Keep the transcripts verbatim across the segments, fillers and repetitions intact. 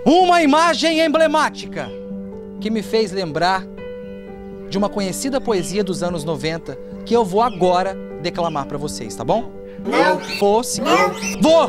Uma imagem emblemática que me fez lembrar de uma conhecida poesia dos anos noventa que eu vou agora declamar para vocês, tá bom? Não. Vou sim. Vou!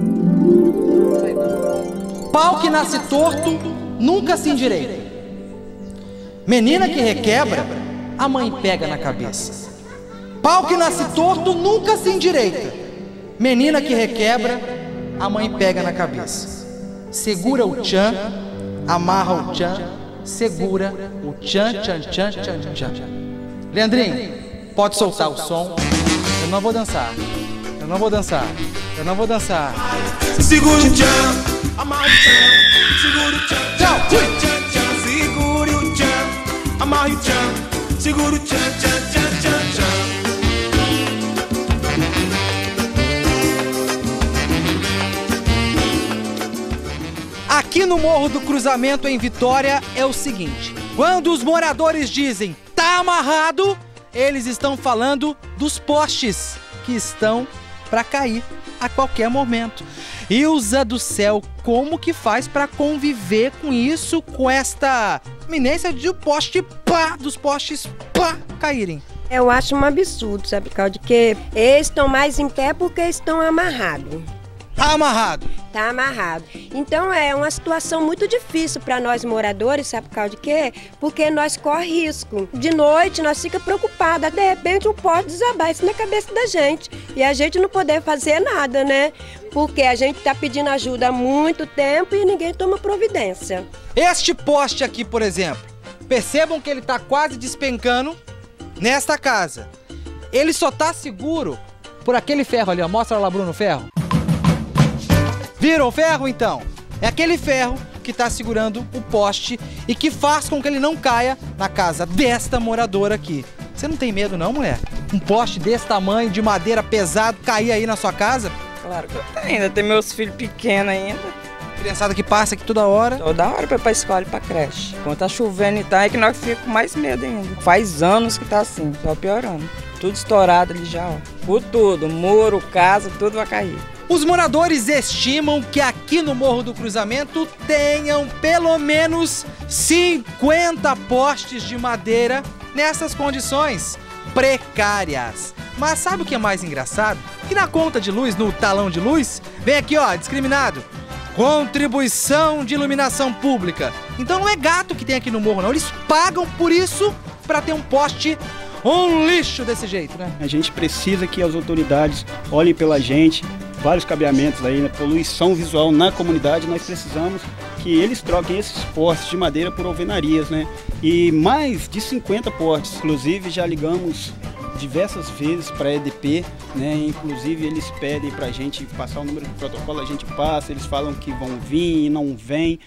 Pau que nasce torto nunca se endireita. Menina que requebra, a mãe pega na cabeça. Pau que nasce torto nunca se endireita. Menina que requebra, a mãe pega na cabeça. Segura o tchan, amarra o tchan, segura o tchan, tchan, tchan, tchan, tchan. Leandrinho, pode soltar o som. Eu não vou dançar. Eu não vou dançar. Eu não vou dançar. Segura o tchan, amarra o tchan, segura o tchan, tchau, tchan, tchan, tchan, segura o tchan, amarra o tchan, segura o tchan, tchan, tchan, tchan, tchan. Aqui no Morro do Cruzamento, em Vitória, é o seguinte: quando os moradores dizem tá amarrado, eles estão falando dos postes que estão para cair a qualquer momento. Ilza do céu, como que faz para conviver com isso, com esta iminência de o poste pá, dos postes pá, caírem? Eu acho um absurdo, sabe, por causa de que eles estão mais em pé porque estão amarrados. Tá amarrado. Tá amarrado. Então é uma situação muito difícil para nós moradores, sabe por causa de quê? Porque nós corre risco. De noite nós fica preocupada, de repente um poste desabar isso na cabeça da gente e a gente não poder fazer nada, né? Porque a gente tá pedindo ajuda há muito tempo e ninguém toma providência. Este poste aqui, por exemplo, percebam que ele tá quase despencando nesta casa. Ele só tá seguro por aquele ferro ali, ó. Mostra lá, Bruno, o ferro. Viram o ferro, então? É aquele ferro que está segurando o poste e que faz com que ele não caia na casa desta moradora aqui. Você não tem medo não, mulher? Um poste desse tamanho, de madeira pesado, cair aí na sua casa? Claro que eu tenho, ainda tem meus filhos pequenos ainda. Criançada que passa aqui toda hora. Toda hora pra ir pra escola e pra creche. Quando tá chovendo e tal, é que nós ficamos com mais medo ainda. Faz anos que tá assim, só piorando. Tudo estourado ali já, ó. Por tudo, muro, casa, tudo vai cair. Os moradores estimam que aqui no Morro do Cruzamento tenham pelo menos cinquenta postes de madeira nessas condições precárias. Mas sabe o que é mais engraçado? Que na conta de luz, no talão de luz, vem aqui, ó, discriminado: contribuição de iluminação pública. Então não é gato que tem aqui no morro, não. Eles pagam por isso para ter um poste, um lixo desse jeito, né? A gente precisa que as autoridades olhem pela gente. Vários cabeamentos aí, né? Poluição visual na comunidade, nós precisamos que eles troquem esses postes de madeira por alvenarias, né? E mais de cinquenta postes, inclusive já ligamos diversas vezes para a E D P, né? Inclusive eles pedem para a gente passar o número de protocolo, a gente passa, eles falam que vão vir e não vêm.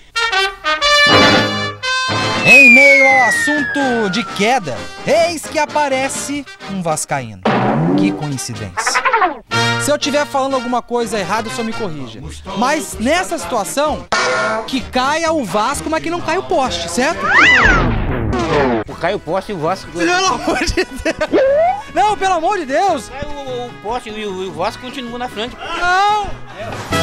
Em meio ao assunto de queda, eis que aparece um vascaíno. Que coincidência. Se eu estiver falando alguma coisa errada, só me corrija. Mas nessa situação, que caia o Vasco, mas que não caia o poste, certo? Cai o poste e o Vasco... Pelo amor de Deus! Não, pelo amor de Deus! Cai o, o poste e o, o Vasco continua na frente. Não!